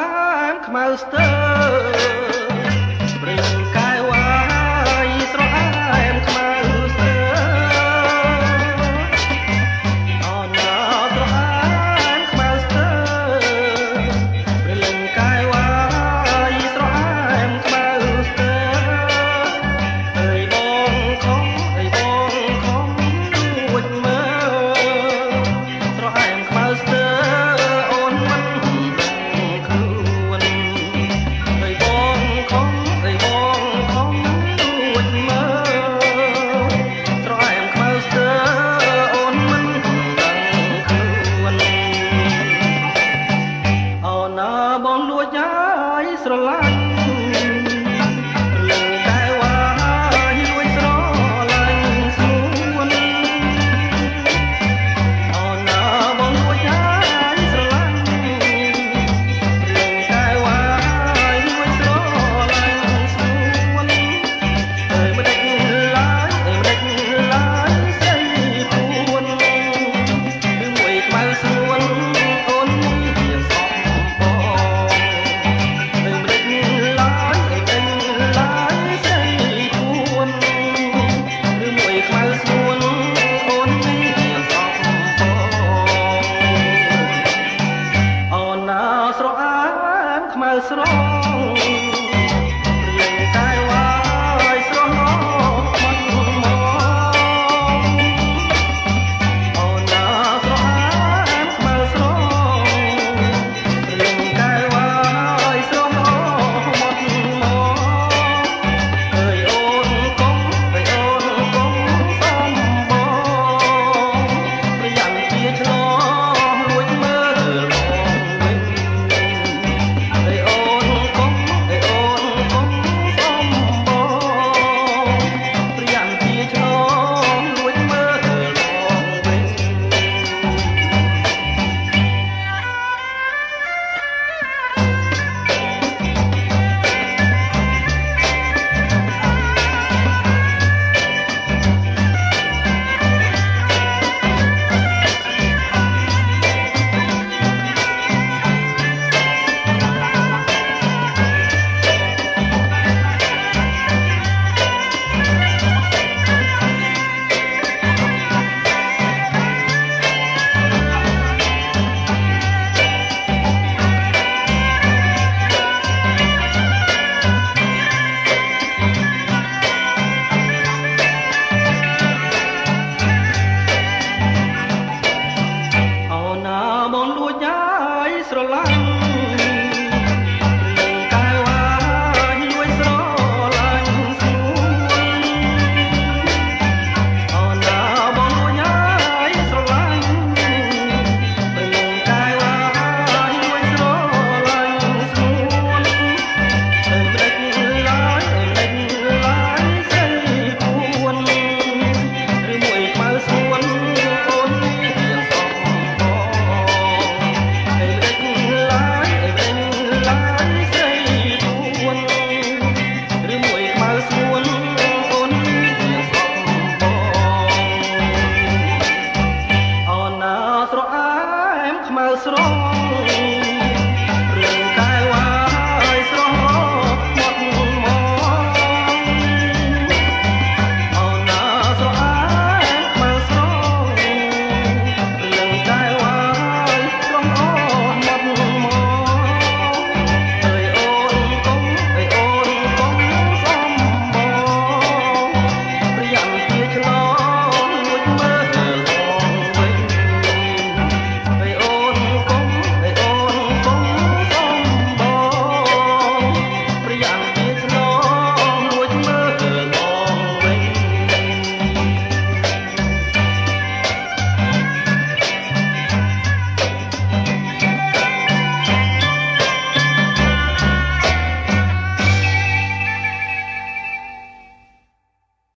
Sro'aem Khmao Ster ព្រលឹងកាយវាយស្រអែមខ្មៅស្ទើអូនស្រអែមខ្មៅស្ទើព្រលឹងកាយវាយស្រអែមខ្មៅស្ទើអើយបងខំអើយបងខំួចមើលស្រអែមខ្មៅស្ទើអូនមិនដឹងខ្លួនអើយបងខំអើយបងខំួចមើលស្រអែមខ្មៅស្ទើអូនមិនដឹងខ្លួនអូនណាបងលួចហើយស្រឡាញ់ស្រអែមខ្មៅស្រង